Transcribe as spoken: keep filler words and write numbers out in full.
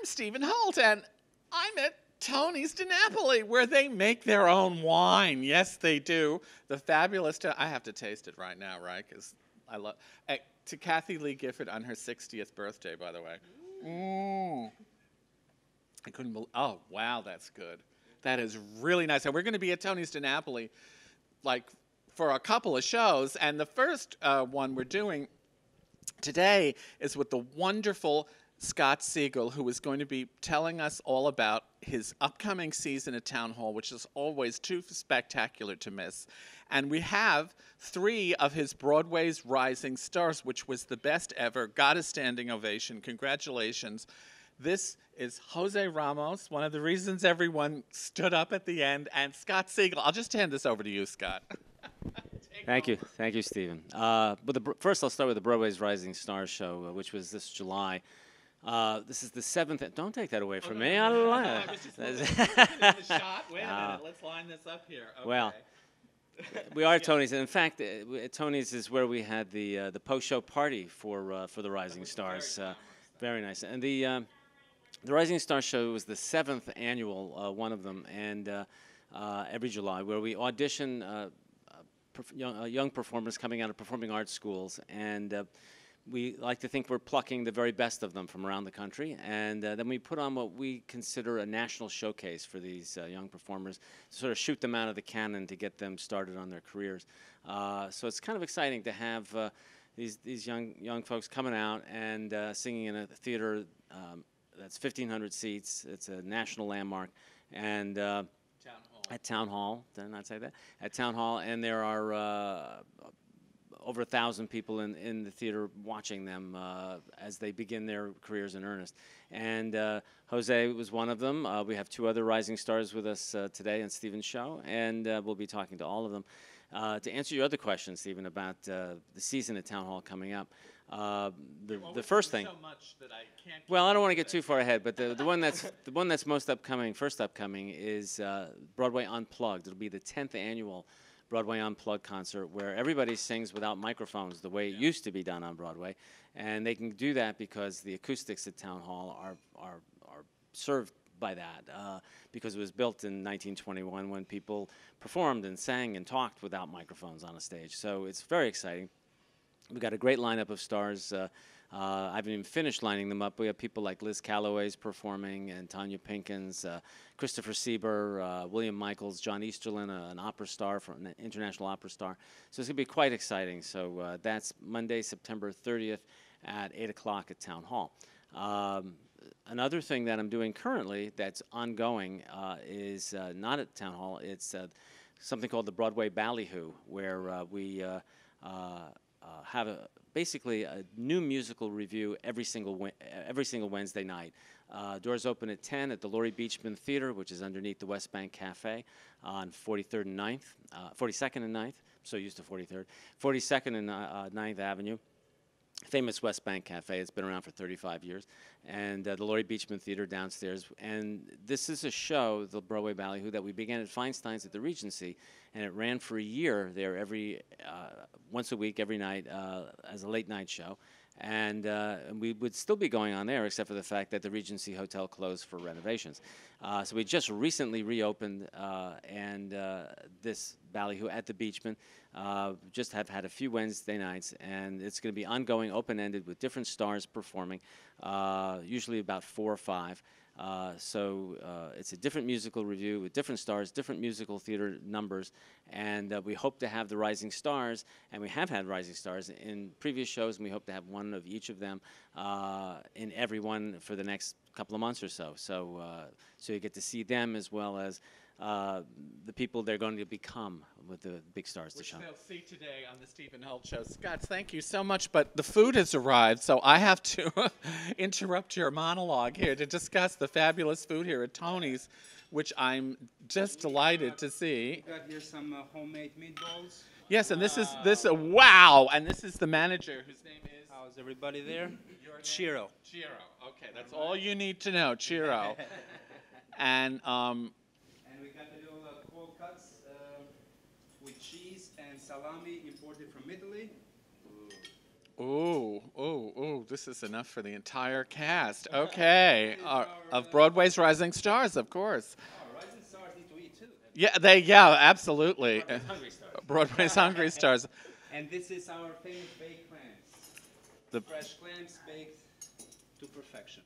Stephen Holt, and I'm at Tony's de Napoli, where they make their own wine. Yes, they do. The fabulous. To- I have to taste it right now, right? Because I love. Uh, to Kathy Lee Gifford on her sixtieth birthday, by the way. Mm. I couldn't believe. Oh, wow, that's good. That is really nice. And we're going to be at Tony's de Napoli, like, for a couple of shows. And the first uh, one we're doing today is with the wonderful Scott Siegel, who is going to be telling us all about his upcoming season at Town Hall, which is always too spectacular to miss. And we have three of his Broadway's Rising Stars, which was the best ever. Got a standing ovation. Congratulations. This is Jose Ramos, one of the reasons everyone stood up at the end, and Scott Siegel. I'll just hand this over to you, Scott. Thank you. Thank you, Stephen. Uh, but the, first, I'll start with the Broadway's Rising Stars show, uh, which was this July. Uh, this is the seventh. Don't take that away from oh, me. No, no, no, I no, like I was just looking it. at the shot. Wait a Uh, minute. Let's line this up here. Okay. Well, we are at Tony's, and in fact, uh, at Tony's is where we had the uh, the post-show party for uh, for the Rising Stars. Very, uh, very nice. And the um, the Rising Star show was the seventh annual uh, one of them, and uh, uh, every July, where we audition uh, uh, perf young, uh, young performers coming out of performing arts schools, and uh, we like to think we're plucking the very best of them from around the country, and uh, then we put on what we consider a national showcase for these uh, young performers, to sort of shoot them out of the cannon to get them started on their careers. Uh, so it's kind of exciting to have uh, these these young young folks coming out and uh, singing in a theater um, that's fifteen hundred seats. It's a national landmark, and uh, Town Hall. at Town Hall, did I not say that? At Town Hall, and there are uh, over a thousand people in, in the theater watching them uh, as they begin their careers in earnest. And uh, Jose was one of them. Uh, we have two other rising stars with us uh, today on Stephen's show, and uh, we'll be talking to all of them. Uh, to answer your other question, Stephen, about uh, the season at Town Hall coming up, uh, the, well, the first thing. So much that I can't Well, I don't want to get too far ahead, but the, the one that's the one that's most upcoming, first upcoming, is uh, Broadway Unplugged. It'll be the tenth annual Broadway Unplugged concert, where everybody sings without microphones the way it used to be done on Broadway, and they can do that because the acoustics at Town Hall are are are served by that, uh, because it was built in nineteen twenty-one when people performed and sang and talked without microphones on a stage. So it's very exciting. We've got a great lineup of stars. Uh, uh, I haven't even finished lining them up. We have people like Liz Calloway's performing, and Tanya Pinkins, uh, Christopher Sieber, uh, William Michaels, John Easterlin, uh, an opera star, from an international opera star. So it's going to be quite exciting. So uh, that's Monday, September thirtieth at eight o'clock at Town Hall. Um, another thing that I'm doing currently that's ongoing uh, is uh, not at Town Hall. It's uh, something called the Broadway Ballyhoo, where uh, we uh, uh, Uh, have a, basically a new musical review every single every single Wednesday night. Uh, doors open at ten at the Laurie Beachman Theater, which is underneath the West Bank Cafe on forty-third and ninth, uh, forty-second and ninth. I'm so used to forty-third, forty-second and uh, ninth Avenue. Famous West Bank Cafe. It's been around for thirty-five years, and uh, the Laurie Beachman Theater downstairs. And this is a show, the Broadway Ballyhoo, that we began at Feinstein's at the Regency, and it ran for a year there every uh, once a week, every night, uh, as a late night show. And, uh, and we would still be going on there, except for the fact that the Regency Hotel closed for renovations. Uh, so we just recently reopened, uh, and uh, this Ballyhoo at the Beachman. Uh, just have had a few Wednesday nights, and it's going to be ongoing, open-ended, with different stars performing, uh, usually about four or five. Uh, so uh, it's a different musical review with different stars, different musical theater numbers, and uh, we hope to have the rising stars, and we have had rising stars in previous shows, and we hope to have one of each of them uh, in every one for the next couple of months or so. So, uh, so you get to see them as well as uh, the people they're going to become with the big stars Which to show. they'll see today on the Stephen Holt Show. Scott, thank you so much, but the food has arrived, so I have to interrupt your monologue here to discuss the fabulous food here at Tony's, which I'm just delighted to see. We got here some uh, homemade meatballs. Yes, and this is this uh, wow, and this is the manager whose name is. How's everybody there? Your name? Chiro. Chiro. Okay, that's all you need to know, Chiro. and um, And we got the little uh, cold cuts uh, with cheese and salami imported from Italy. Ooh, ooh, ooh, this is enough for the entire cast. Okay. Uh, of Broadway's Rising Stars, of course. Oh, rising stars need to eat too. Yeah, they, yeah, absolutely. Broadway's Hungry Stars. Broadway's Hungry Stars. And this is our famous baked clams. The Fresh clams baked to perfection.